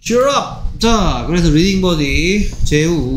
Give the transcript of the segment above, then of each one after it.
Cheer up! 자, 그래서 리딩 버디 제후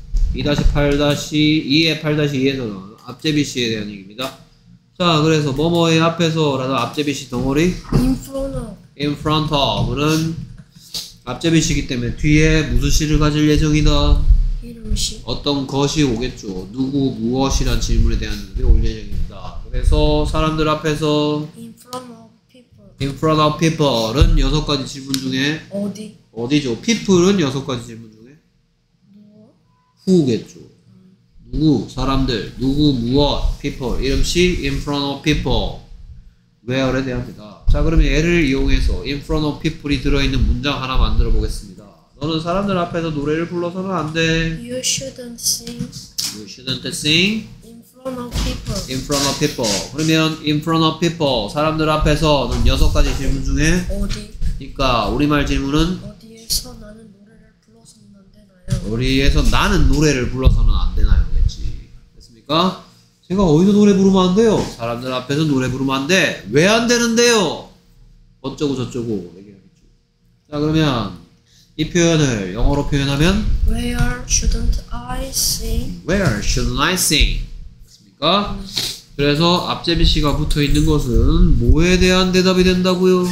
2-8-2의 8-2에서는 앞제비씨에 대한 얘기입니다. 자, 그래서 뭐뭐의 앞에서라도 앞제비씨 덩어리 in front of는 앞제비씨이기 때문에 뒤에 무슨 시를 가질 예정이다? 이름시. 어떤 것이 오겠죠. 누구, 무엇이란 질문에 대한 게 올 예정입니다. 그래서 사람들 앞에서 In front of people. in front of people은 6가지 질문 중에 어디죠? people은 6가지 질문 중에 who겠죠. 누구, 사람들, 누구, 무엇, people, 이름시 in front of people, where에 대한 대답. 자, 그러면 얘를 이용해서 in front of people이 들어있는 문장 하나 만들어 보겠습니다. 너는 사람들 앞에서 노래를 불러서는 안 돼. You shouldn't sing You shouldn't sing in front of people. in front of people. 그러면 in front of people, 사람들 앞에서는 6가지 질문 중에 그러니까 우리말 질문은 어디에서 나는 노래를 불러서는 안 되나요? 어디에서 나는 노래를 불러서는 안 되나요? 겠지. 됐습니까? 제가 어디서 노래 부르면 안 돼요? 사람들 앞에서 노래 부르면 안 돼. 왜 안 되는데요? 어쩌고 저쩌고 얘기하겠죠. 자, 그러면 이 표현을 영어로 표현하면 Where shouldn't I sing? Where shouldn't I sing? 됐습니까? 그래서 앞제비씨가 붙어 있는 것은 뭐에 대한 대답이 된다고요?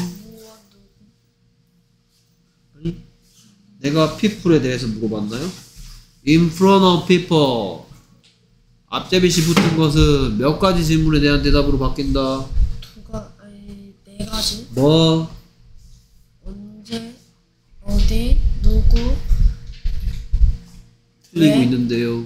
아니, 내가 people에 대해서 물어봤나요? In front of people. 앞제비씨 붙은 것은 몇 가지 질문에 대한 대답으로 바뀐다? 네 가지. 뭐? 언제, 어디, 누구. 틀리고 왜? 있는데요.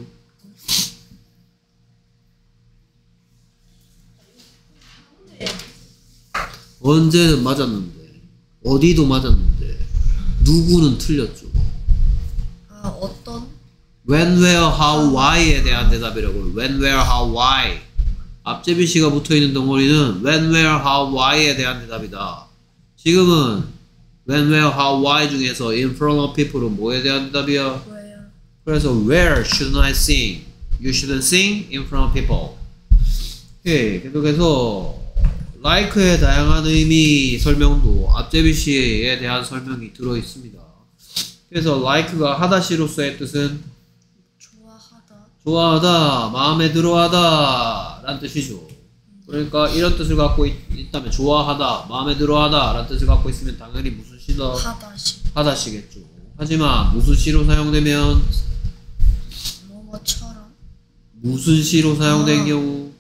언제는 맞았는데, 어디도 맞았는데, 누구는 틀렸죠. 아, 어떤? When, where, how, why에 대한 대답이라고요. When, where, how, why. 앞제비씨가 붙어있는 덩어리는 when, where, how, why에 대한 대답이다. 지금은 when, where, how, why 중에서 in front of people은 뭐에 대한 대답이야? Where? 그래서 where shouldn't I sing? You shouldn't sing in front of people. 오케이. 계속해서 like의 다양한 의미 설명도 앞제비씨에 대한 설명이 들어있습니다. 그래서 like가 하다시로서의 뜻은 좋아하다, 마음에 들어하다 라는 뜻이죠. 그러니까 이런 뜻을 갖고 있다면 좋아하다, 마음에 들어하다 라는 뜻을 갖고 있으면 당연히 무슨 시다? 하다시겠죠. 하지만 무슨 시로 사용되면 뭐뭐처럼. 무슨 시로 사용된 경우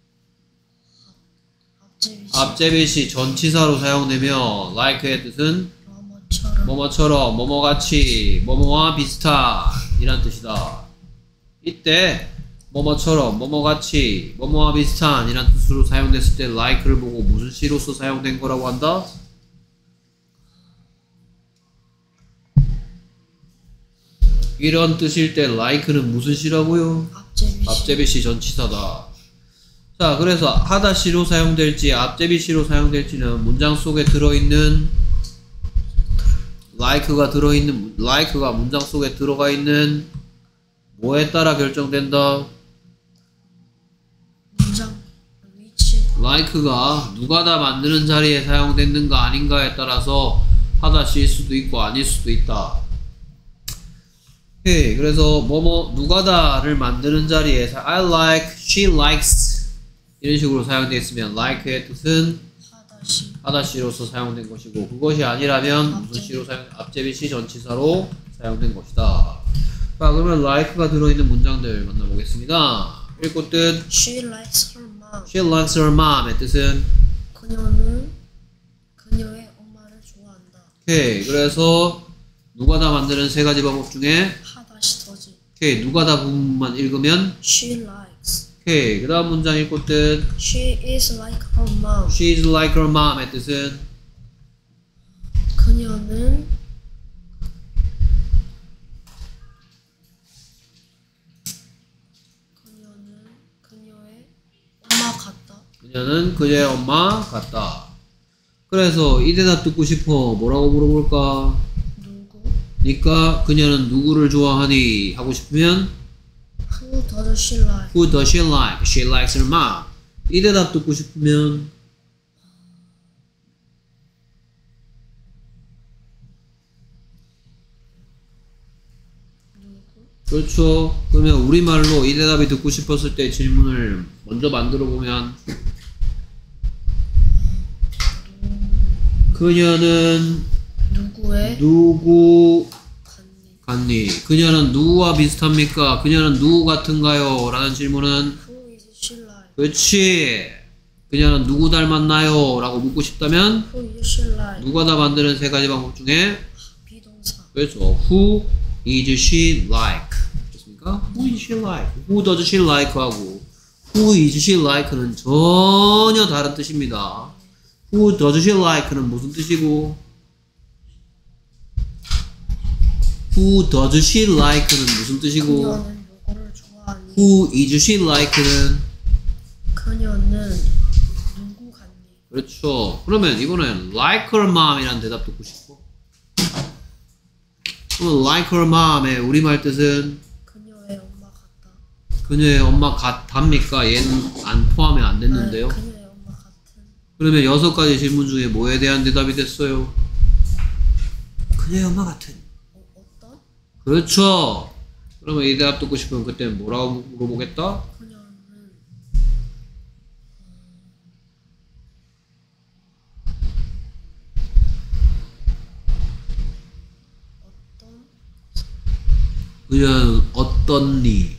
앞제비시 전치사로 사용되면 like의 뜻은 뭐뭐처럼, 뭐뭐같이, 뭐뭐와 비슷한 이란 뜻이다. 이때 뭐뭐처럼, 뭐뭐같이, 뭐뭐와 비슷한 이란 뜻으로 사용됐을 때 like를 보고 무슨 시로서 사용된 거라고 한다? 이런 뜻일 때 like는 무슨 시라고요? 앞제비시 전치사다. 자, 그래서 하다시로 사용될지 앞제비시로 사용될지는 문장 속에 들어있는 like가 문장 속에 들어가 있는 뭐에 따라 결정된다? 문장 위치. like가 누가 다 만드는 자리에 사용됐는가 아닌가에 따라서 하다시일 수도 있고 아닐 수도 있다. 오케이. 그래서 누가 다를 만드는 자리에 I like, she likes 이런 식으로 사용되어 있으면 like의 뜻은 하다시로서 사용된 것이고 그것이 아니라면 무슨 시로 앞제비시 전치사로 사용된 것이다. 자, 그러면 like가 들어있는 문장들 만나보겠습니다. 읽고 뜻 She likes her mom. She likes her mom의 뜻은 그녀는 그녀의 엄마를 좋아한다. 오케이. 그래서 누가 다 만드는 3가지 방법 중에 하다시 더지. 오케이. 누가 다 부분만 읽으면 She likes. 오케이. 그 다음 문장 읽고 뜻 She is like her mom. She is like her mom의 뜻은 그녀는 그녀의 엄마 같다. 그녀는 그의 엄마 같다. 그래서 이 대답 듣고 싶어. 뭐라고 물어볼까? 누구? 그러니까 그녀는 누구를 좋아하니? 하고 싶으면 Who does she like? Who does she like? She likes her mom. 이 대답 듣고 싶으면 그렇죠. 그러면 우리말로 이 대답이 듣고 싶었을 때 질문을 먼저 만들어 보면 그녀는 누구의 누구 갔니? 같니? 그녀는 누구와 비슷합니까? 그녀는 누구 같은가요? 라는 질문은 Who is she like? 그렇지. 그녀는 누구 닮았나요? 라고 묻고 싶다면 Who is she like? 누가 다 만드는 세 가지 방법 중에 비동사. 그렇죠. Who is she like? 됐습니까? Who is she like? Who does she like? 하고 Who is she like는 전혀 다른 뜻입니다. Who does she like는 무슨 뜻이고 Who does she like는 무슨 뜻이고 그녀는 누구를 좋아하니? Who is she like는 그녀는 누구 같니? 그렇죠. 그러면 이번엔 like her mom이라는 대답 듣고 싶어. 그러면 like her mom의 우리말 뜻은 그녀의 엄마 같다. 그녀의 엄마 같답니까? 얘는 안 포함이 안 됐는데요. 그녀의 엄마 같은. 그러면 6가지 질문 중에 뭐에 대한 대답이 됐어요? 그녀의 엄마 같은. 어떤? 그렇죠. 그러면 이 대답 듣고 싶으면 그때는 뭐라고 물어보겠다? 그녀는 어떤? 그녀는 어떻니?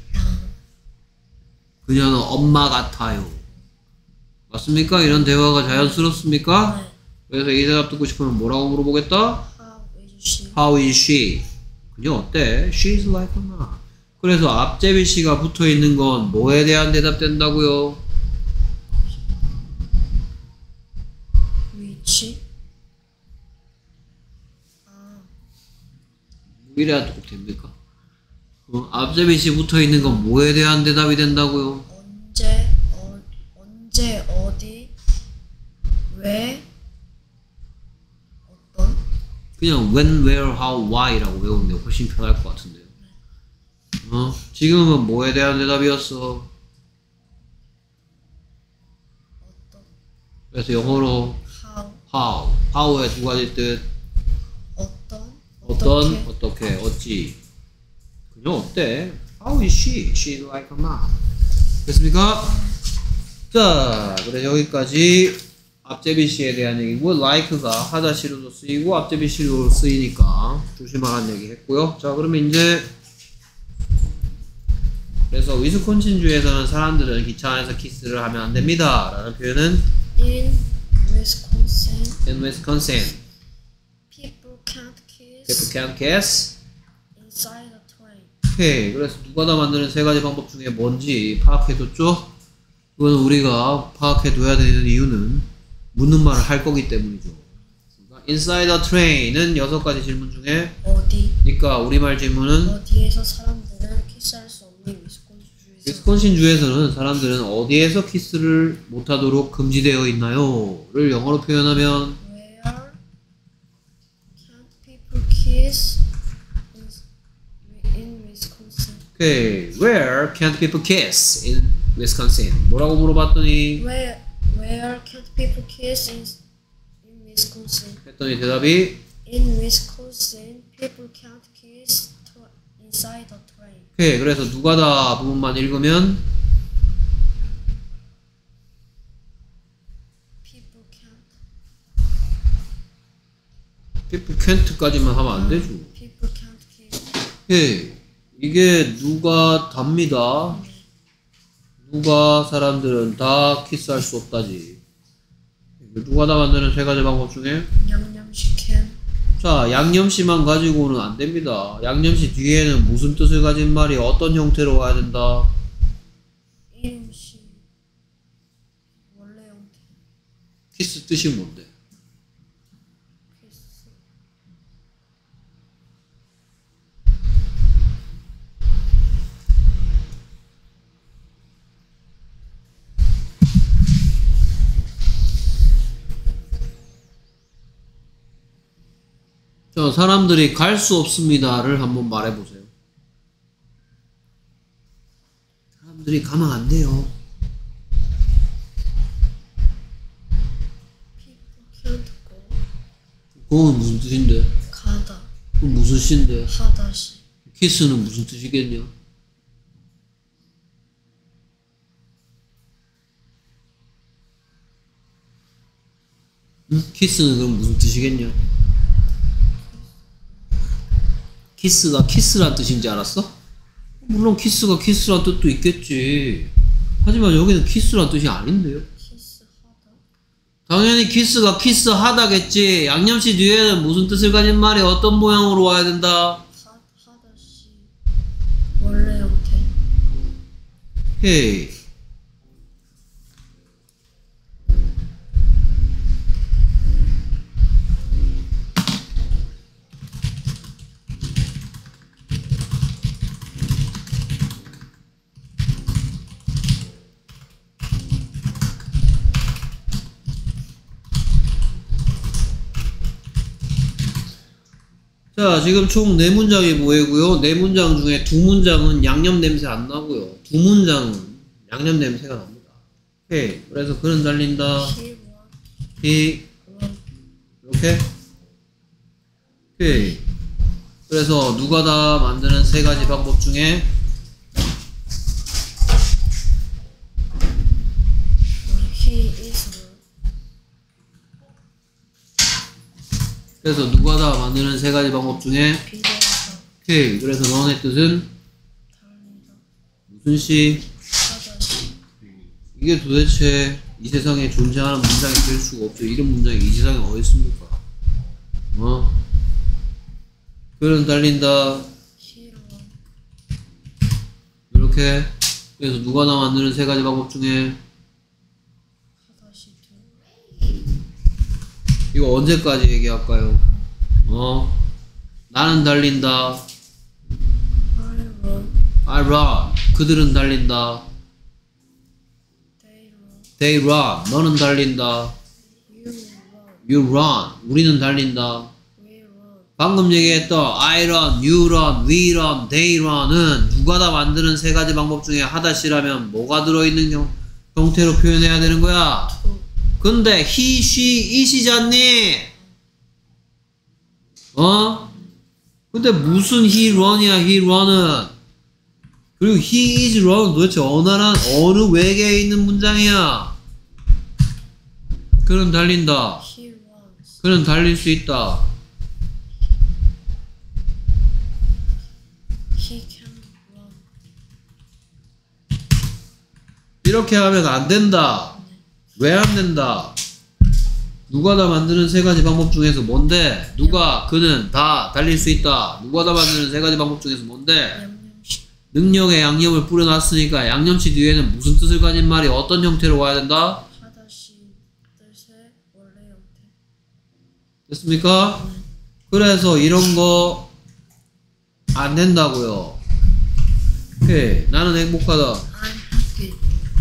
그녀는 엄마 같아요. 맞습니까? 이런 대화가 자연스럽습니까? 네. 그래서 이 대답 듣고 싶으면 뭐라고 물어보겠다? How is she? How is she? 그녀 어때? She's like a mom. 그래서 앞제비 씨가 붙어 있는 건 뭐에 대한 대답 된다고요? Which? 이래야 꼭 됩니까? 앞제비 씨 붙어 있는 건 뭐에 대한 대답이 된다고요? 언제 어디 왜 어떤 그냥 when, where, how, why라고 외우는 게 훨씬 편할 것 같은데요. 지금은 뭐에 대한 대답이었어? 어떤 그래서 영어로 how how의 두 가지 뜻. 어떤 어떻게, 어찌. 그녀 어때? How is she? She's like a mom. 됐습니까? 자, 그래 여기까지 앞제비 씨에 대한 얘기고 like가 하다시로도 쓰이고 앞제비 시로 쓰이니까 조심하라는 얘기 했고요. 자, 그러면 이제 그래서 위스콘신주에서는 사람들은 기차 안에서 키스를 하면 안 됩니다. 라는 표현은 in Wisconsin people can't can't kiss inside a train. 오케이. 그래서 누가 다 만드는 세 가지 방법 중에 뭔지 파악해뒀죠? 그건 우리가 파악해둬야 되는 이유는 묻는 말을 할 거기 때문이죠. inside a train은 6가지 질문 중에 어디 그러니까 우리말 질문은 어디에서 사람들은 키스할 수 없는 위스콘신 주에서는 사람들은 어디에서 키스를 못하도록 금지되어 있나요? 를 영어로 표현하면 Where can't people kiss in Wisconsin? 오케이. Where can't people kiss in Wisconsin? 뭐라고 물어봤더니 Where can't people kiss in Wisconsin? 했더니 대답이 In Wisconsin, people can't kiss inside a train. 오케이. 그래서 누가 다 부분만 읽으면 People can't. people can't까지만 하면 안 되죠. People can't kiss. 오케이. 이게 누가 답니다. 누가 사람들은 다 키스할 수 없다지. 누가 다 만드는 세 가지 방법 중에 양념시 can. 자, 양념씨만 가지고는 안 됩니다. 양념씨 뒤에는 무슨 뜻을 가진 말이 어떤 형태로 와야 된다? 이름시. 원래 형태. 키스 뜻이 뭔데? 키스. 자, 사람들이 갈 수 없습니다를 한번 말해보세요. 사람들이 가면 안 돼요. People can't go. 그건 무슨 뜻인데? 가다. 그건 무슨 시인데? 하다시. 키스는 무슨 뜻이겠냐? 응? 키스는 그럼 무슨 뜻이겠냐? 키스가 키스란 뜻인지 알았어? 물론 키스가 키스란 뜻도 있겠지. 하지만 여기는 키스란 뜻이 아닌데요? 키스하다. 당연히 키스가 키스하다겠지. 양념시 뒤에는 무슨 뜻을 가진 말이 어떤 모양으로 와야 된다? 하다시 원래 형태. 오케이. 자, 지금 총 4문장이 뭐예고요? 4문장 중에 2문장은 양념 냄새 안 나고요. 2문장은 양념 냄새가 납니다. 오케이. 그래서 그는 달린다. He 이렇게. 오케이. 그래서 누가 다 만드는 3가지 방법 중에 is 그래서 누가 다 만드는 3가지 방법 중에 비동사. 오케이. 그래서 너의 뜻은 달리다. 무슨 시? 하다시. 이게 도대체 이 세상에 존재하는 문장이 될 수가 없죠. 이런 문장이 이 세상에 어디 있습니까? 그는 달린다. He 이렇게. 그래서 누가 다 만드는 3가지 방법 중에 하다시 두. 이거 언제까지 얘기할까요? 나는 달린다. I run. 그들은 달린다. They They run. run. 너는 달린다. You run. You run. 우리는 달린다. We run. 방금 얘기했던 I run, you run, we run, they run은 누가 다 만드는 3가지 방법 중에 하다시라면 뭐가 들어있는 형태로 표현해야 되는 거야? To. 근데 he, she, it이잖니? 근데 무슨 he run이야, he run은? 그리고 he is run은 도대체 어느 외계에 있는 문장이야? 그는 달린다. He runs. 그는 달릴 수 있다. He can run. 이렇게 하면 안 된다. 왜 안 된다? 누가 다 만드는 3가지 방법 중에서 뭔데? 누가, 그는 다 달릴 수 있다. 누가 다 만드는 3가지 방법 중에서 뭔데? 양념시. 능력에 양념을 뿌려놨으니까 양념치 뒤에는 무슨 뜻을 가진 말이 어떤 형태로 와야 된다? 하다시 뜻의 원래 형태. 됐습니까? 그래서 이런 거 안 된다고요. 오케이. 나는 행복하다. I'm happy.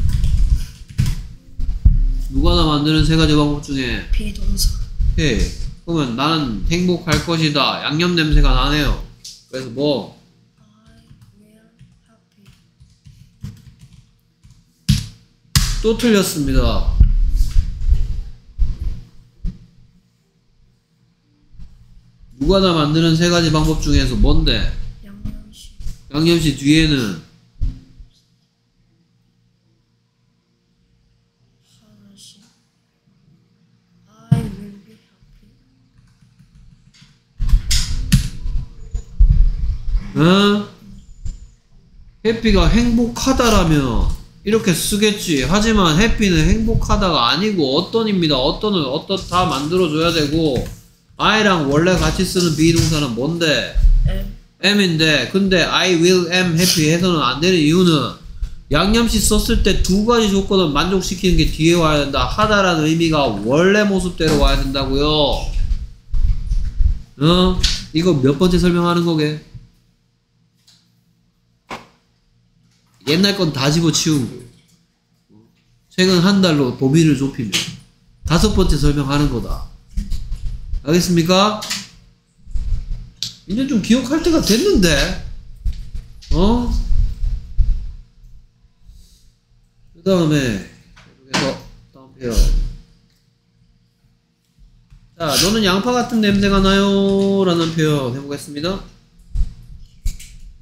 누가 다 만드는 3가지 방법 중에 비동사. 오케이. 그러면 나는 행복할 것이다. 양념 냄새가 나네요. 그래서 뭐? I will happy. 또 틀렸습니다. 누가 다 만드는 3가지 방법 중에서 뭔데? 양념시. 양념시 뒤에는 하다시. I will be happy. 해피가 행복하다라면 이렇게 쓰겠지. 하지만 해피는 행복하다가 아니고 어떤입니다. 어떤은 어떻다 만들어줘야 되고 I랑 원래 같이 쓰는 비동사는 뭔데? M. M인데 근데 I will am happy 해서는 안 되는 이유는 양념시 썼을 때 2가지 조건을 만족시키는 게 뒤에 와야 된다. 하다라는 의미가 원래 모습대로 와야 된다고요. 이거 몇 번째 설명하는 거게? 옛날 건 다 집어치우고 최근 한 달로 범위를 좁히면 5번째 설명하는 거다. 알겠습니까? 이제 좀 기억할 때가 됐는데 그 다음에 계속해서 다음 표현. 자, 너는 양파 같은 냄새가 나요 라는 표현 해보겠습니다.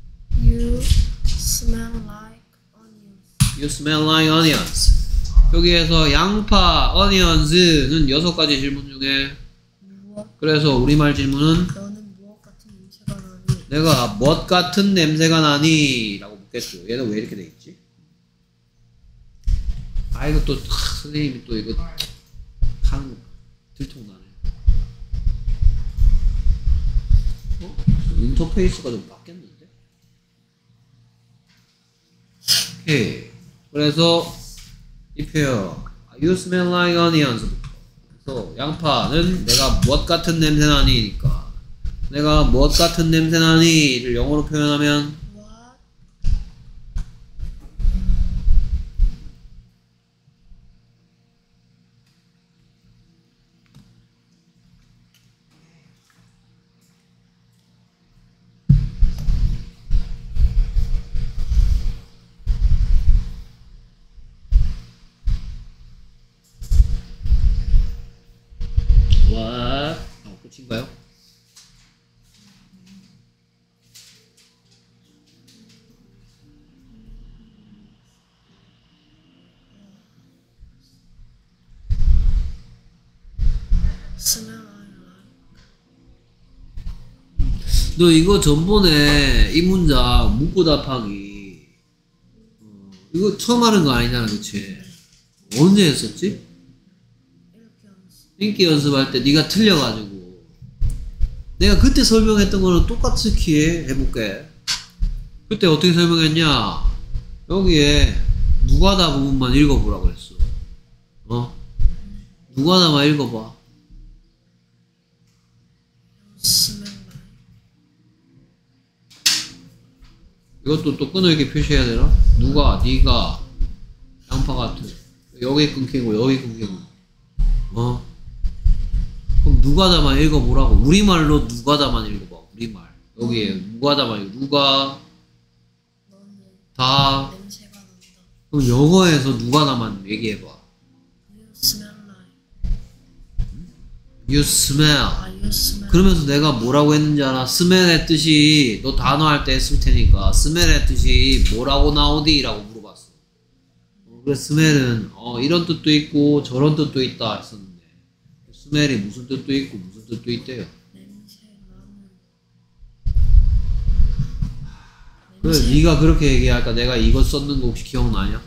You smell like onions. You smell like onions. 여기에서 양파, onions는 6가지 질문 중에 무엇? 그래서 우리말 질문은 너는 무엇 같은 냄새가 나니? 내가 뭐 같은 냄새가 나니? 라고 묻겠죠. 얘는 왜 이렇게 돼 있지? 아 이거 또 선생님이 또 이거 하는 거 들통나네. 인터페이스가 좀 바뀌었는데? 오케이. 그래서 이 표현 You smell like onions. 그래서 양파는 내가 무엇 같은 냄새 나니니까 내가 무엇 같은 냄새 나니를 영어로 표현하면 What? What? 끝인가요? Smell like. 너 이거 전번에 이 문장 문구 답하기 이거 처음 하는 거 아니잖아, 그치? 언제 했었지? 인기 연습할 때 네가 틀려가지고 내가 그때 설명했던 거는 똑같이 해볼게. 그때 어떻게 설명했냐? 여기에 누가다 부분만 읽어보라고 그랬어. 누가다만 읽어봐. Smell like. 이것도 또 끊어있게 표시해야 되나? 누가, 네가, 양파 같은. 여기 끊기고 여기 끊기고. 그럼 누가다만 읽어보라고. 우리말로 누가다만 읽어봐. 우리말. 여기에 누가다만 읽어. 누가, 너는 다. 냄새가 난다. 그럼 영어에서 누가다만 얘기해봐. You smell like. You smell. You smell. 그러면서 내가 뭐라고 했는지 알아? smell의 뜻이 너 단어 할 때 했을 테니까 smell의 뜻이 뭐라고 나오디? 라고 물어봤어. 그래서 smell은 이런 뜻도 있고 저런 뜻도 있다 했었는데 smell이 무슨 뜻도 있고 무슨 뜻도 있대요. 냄새 나는. 그래 네가 그렇게 얘기할까? 내가 이거 썼는 거 혹시 기억나냐?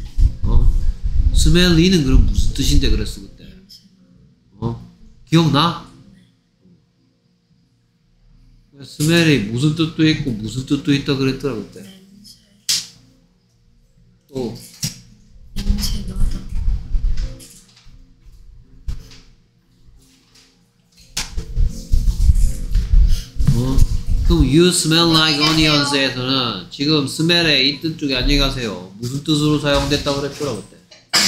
smelly는 그럼 무슨 뜻인데 그랬어 그때? 냄새 기억나? 스멜이 무슨 뜻도 있고 무슨 뜻도 있다 그랬더라 그때. 냄새. 또 냄새 나다. 그럼 you smell like onions에서는 지금 smell의 이 뜻 쪽에 안녕히 가세요. 무슨 뜻으로 사용됐다고 그랬더라 그때.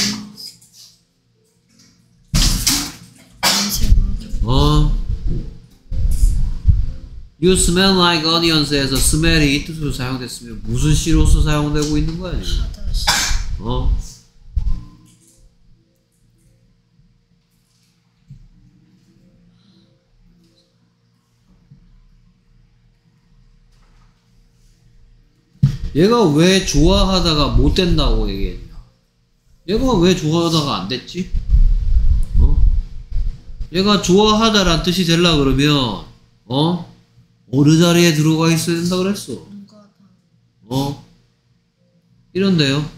냄새 나다. You smell like onions에서 smell이 이 뜻으로 사용됐으면 무슨 시로서 사용되고 있는 거야 지금? 하다시. 얘가 왜 좋아하다가 못 된다고 얘기했냐? 얘가 왜 좋아하다가 안 됐지? 얘가 좋아하다란 뜻이 되려 그러면 어느 자리에 들어가 있어야 된다 그랬어? 누가다. 이런데요.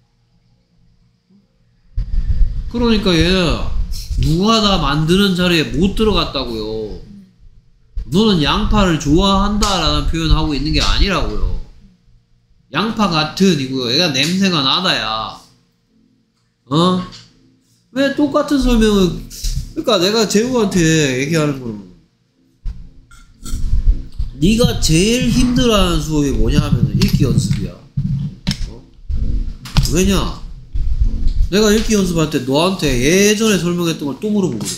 그러니까 얘 누가다 만드는 자리에 못 들어갔다고요. 너는 양파를 좋아한다라는 표현하고 있는 게 아니라고요. 양파 같은 이고요. 얘가 냄새가 나다야. 왜 똑같은 설명을 그러니까 내가 재우한테 얘기하는 거는 네가 제일 힘들어하는 수업이 뭐냐 하면은 읽기 연습이야. 왜냐? 내가 읽기 연습할 때 너한테 예전에 설명했던 걸 또 물어보거든.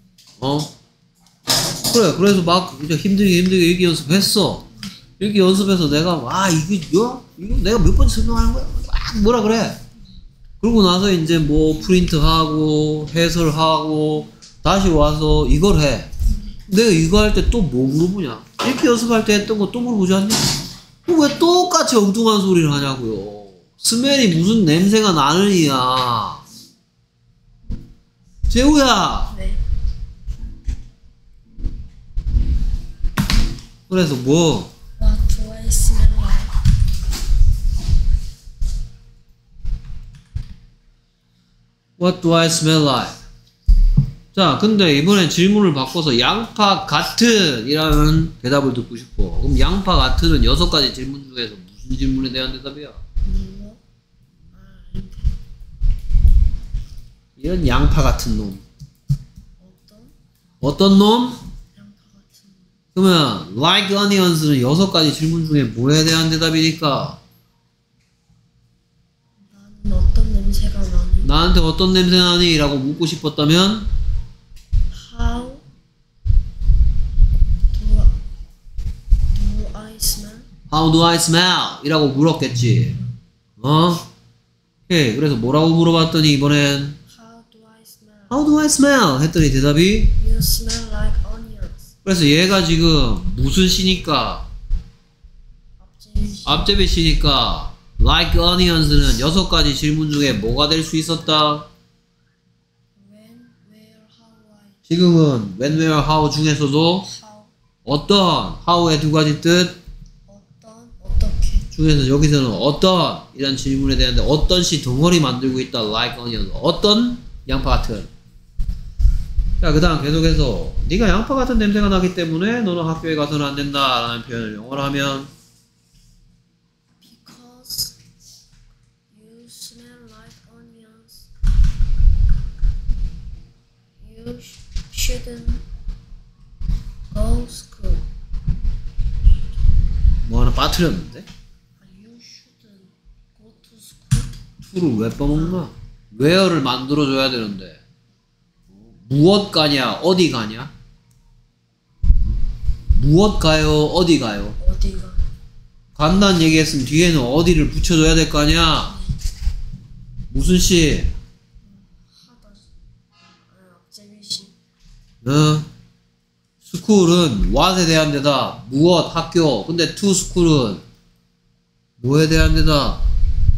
그래. 그래서 막 이제 힘들게 읽기 연습했어. 읽기 연습해서 내가 이거 내가 몇 번 설명하는 거야. 막 뭐라 그래. 그러고 나서 이제 뭐 프린트하고 해설하고 다시 와서 이걸 해. 내가 이거 할 때 또 뭐 물어보냐? 읽기 연습할 때 했던 거 또 물어보지 않냐? 왜 똑같이 엉뚱한 소리를 하냐고요. 스멜이 무슨 냄새가 나느냐. 재우야. 네. 그래서 뭐? What do I smell like? What do I smell like? 자, 근데 이번엔 질문을 바꿔서 양파 같은 이라는 대답을 듣고 싶어. 그럼 양파 같은은 6가지 질문 중에서 무슨 질문에 대한 대답이야? 무엇? 이런 양파 같은 놈. 어떤? 어떤 놈? 양파 같은 그러면 like onions는 6가지 질문 중에 뭐에 대한 대답이니까? 나는 어떤 냄새가 나니? 나한테 어떤 냄새 나니? 라고 묻고 싶었다면 How do I smell? How do I smell? 이라고 물었겠지. 오케이. 그래서 뭐라고 물어봤더니 이번엔 How do I smell? How do I smell? 했더니 대답이 You smell like onions. 그래서 얘가 지금 무슨 시니까 앞제비. 앞제비 시니까 like onions는 6가지 질문 중에 뭐가 될 수 있었다? When, where, how I. 지금은 when, where, how 중에서도 How. 어떤 how의 2가지 뜻 어떤, 어떻게. 중에서 여기서는 어떤 이란 질문에 대한데 어떤 시 덩어리 만들고 있다. like onions 어떤 양파 같은. 자, 그 다음 계속해서 네가 양파 같은 냄새가 나기 때문에 너는 학교에 가서는 안 된다 라는 표현을 영어로 하면 Because you smell like onions, you shouldn't go school. 뭐 하나 빠뜨렸는데? You shouldn't go to school. to를 왜 빼먹나? where를 만들어줘야 되는데 무엇 가냐 어디 가냐? 무엇 가요 어디 가요? 어디가? 간다는 얘기했으면 뒤에는 어디를 붙여줘야 될 거 아니야? 무슨 시? 하다. 앞제비시. 스쿨은 what에 대한 대답 무엇 학교. 근데 to school은 뭐에 대한 대답?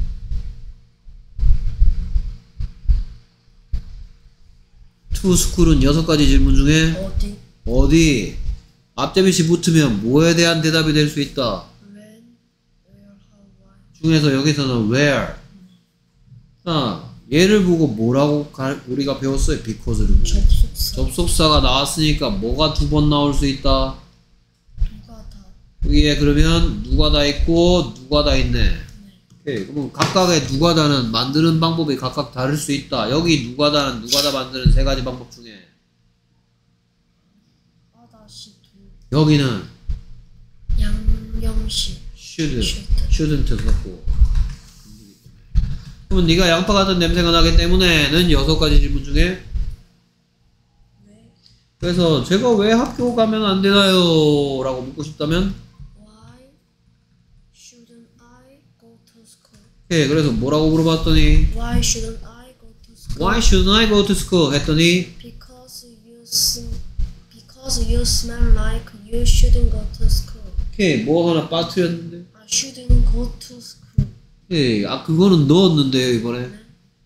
to school은 6가지 질문 중에 어디? 어디? 앞제비시 붙으면 뭐에 대한 대답이 될 수 있다. When, where, how, why. 중에서 여기서는 where. 자, 얘를 보고 뭐라고 우리가 배웠어요? because를 보고. 접속사. 접속사가 나왔으니까 뭐가 2번 나올 수 있다. 누가 다. 여기에 그러면 누가 다 있고 누가 다 있네. 네. 오케이. 그러면 각각의 누가 다는 만드는 방법이 각각 다를 수 있다. 여기 누가 다는 누가 다 만드는 3가지 방법 중에 하다시 두. 여기는 양념시. shouldn't 썼고. 그러면 네가 양파 같은 냄새가 나기 때문에는 6가지 질문 중에 왜? 그래서 제가 왜 학교 가면 안 되나요? 라고 묻고 싶다면 Why shouldn't I go to school? 오케이. 그래서 뭐라고 물어봤더니 Why shouldn't I go to school? Why shouldn't I go to school? 했더니 Because you smell like you shouldn't go to school. 오케이. 뭐 하나 빠뜨렸는데 I shouldn't go to school. 오케이. 아 그거는 넣었는데요 이번에 네.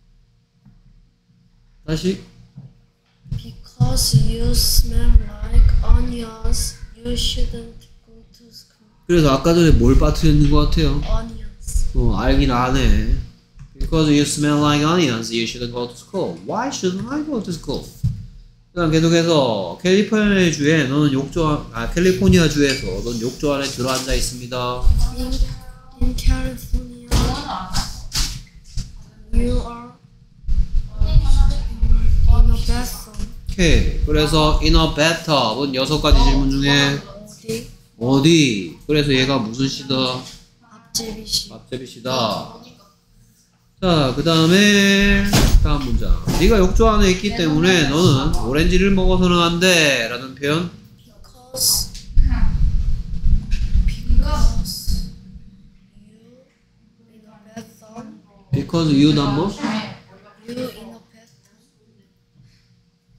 다시 Because you smell like onions, you shouldn't go to school. 그래서 아까 전에 뭘 빠뜨렸는 것 같아요? Onions. 알긴 아네. Because you smell like onions, you shouldn't go to school. Why shouldn't I go to school? 그 다음 계속해서 캘리포니아 주에 너는 욕조 캘리포니아 주에서 넌 욕조 안에 들어앉아 있습니다. In California, you are in a bathroom. 오케이. 그래서 in a bathtub은 6가지 질문 중에 어디? 어디? 그래서 얘가 무슨 시다? 앞제비시. 앞제비 시다. 자, 그 다음에 다음 문장. 네가 욕조 안에 있기 때문에 너는 오렌지를 먹어서는 안 돼. 라는 표현. Because you in a bathroom. Because you don't know? You in a bathroom.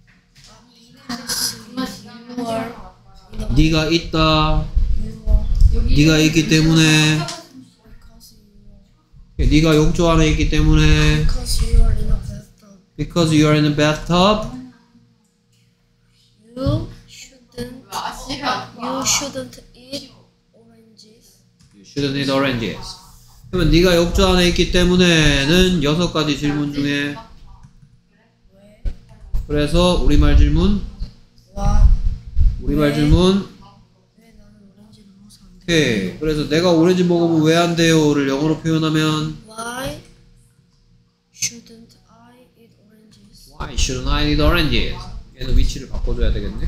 Because you are in a 네가 있다. you are 네가 있기 때문에 네가 욕조 안에 있기 때문에 because you are in a bathtub. because you are in a bathtub You shouldn't eat oranges. you shouldn't eat oranges. 그러면 네가 욕조 안에 있기 때문에는 6가지 질문 중에 그래서 우리말 질문 와. 우리말 질문 왜 나는 오렌지를 먹어서 안 돼? 오케이. 그래서 내가 오렌지 먹으면 왜 안 돼요를 영어로 표현하면 Why shouldn't I eat oranges? Why shouldn't I eat oranges? 얘는 위치를 바꿔줘야 되겠네.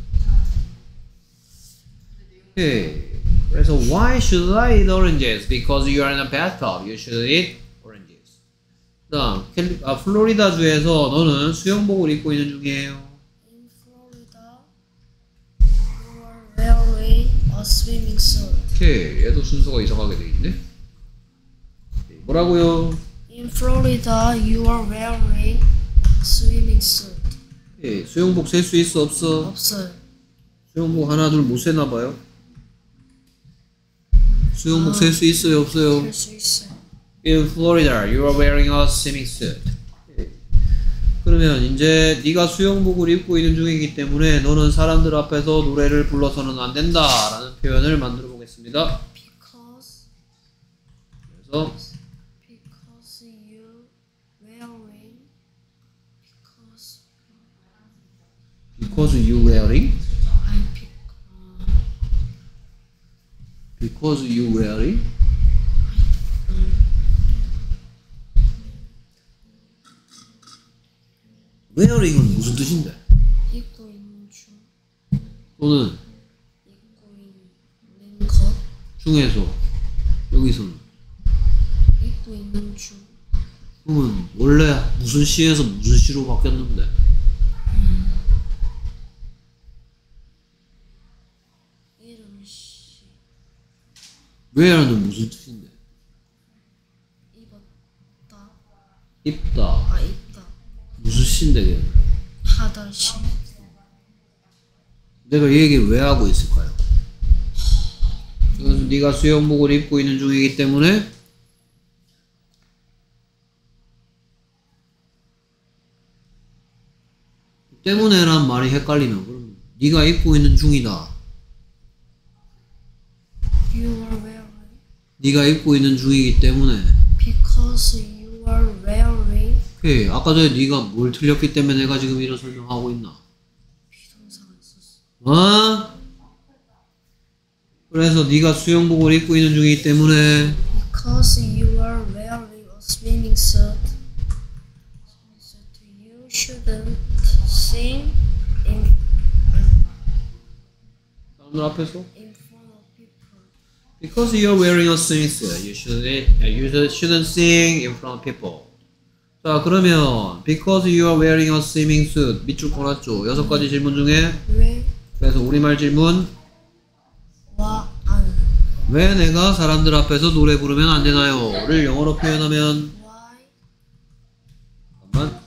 오케이. 그래서 Why should I eat oranges? Because you are in a bathtub. You should eat oranges. 그다음 플로리다 주에서 너는 수영복을 입고 있는 중이에요. In Florida, you are wearing a swimming suit. 오케이. 얘도 순서가 이상하게 돼 있네. 뭐라고요? In Florida, you are wearing a swimming suit. 예, 수영복 셀 수 있어 없어? 없어요. 수영복 하나 둘 못 세나 봐요. 수영복 셀 수 있어요 없어요? 할 수 있어요. In Florida, you are wearing a swimming suit. 그러면 이제 네가 수영복을 입고 있는 중이기 때문에 너는 사람들 앞에서 노래를 불러서는 안 된다라는 표현을 만들어 보겠습니다. Because 그래서 you wearing because you wearing I'm because you wearing wearing은 무슨 뜻인데? 입고 있는 중 또는 입고 있는 것 중에서 여기서는 입고 있는 중 그러면 원래 무슨 시에서 무슨 시로 바뀌었는데? 이름 씨 wear는 무슨 뜻인데? 입었다 입다 입다 무슨 시인데 걔는? 하다 시 내가 이 얘기 왜 하고 있을까요? 이건 네가 수영복을 입고 있는 중이기 때문에 때문에란 말이 헷갈리면 그럼 네가 입고 있는 중이다. You are wearing 네가 입고 있는 중이기 때문에 because you are wearing 오케이. 아까 전에 네가 뭘 틀렸기 때문에 내가 지금 이런 설명하고 있나? 비동사가 있었어. 어? 그래서 네가 수영복을 입고 있는 중이기 때문에 Because you are wearing a swimming suit, you shouldn't sing 사람들 앞에서 in front of people. Because you're wearing a swimming suit, you shouldn't sing in front of people. 자, 그러면 because you are wearing a swimming suit 밑줄 꺼놨죠. 6가지 질문 중에 왜? 그래서 우리말 질문 와, 안. 왜 내가 사람들 앞에서 노래 부르면 안 되나요? 를 영어로 표현하면 Why 잠깐만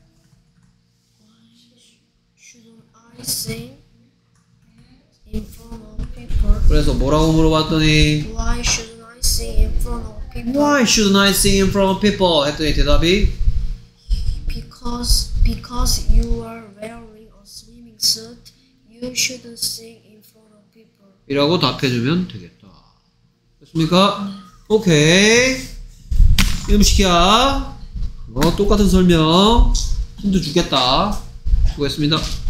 shouldn't I sing in front of people? 그래서 뭐라고 물어봤더니 Why shouldn't I sing in front of people? Why shouldn't I sing in front of people? 했더니 대답이 Because you are wearing a swimming suit, you shouldn't sing in front of people. 이라고 답해주면 되겠다. 됐습니까? 오케이. 이음시키야. 똑같은 설명. 힌트 주겠다. 수고했습니다.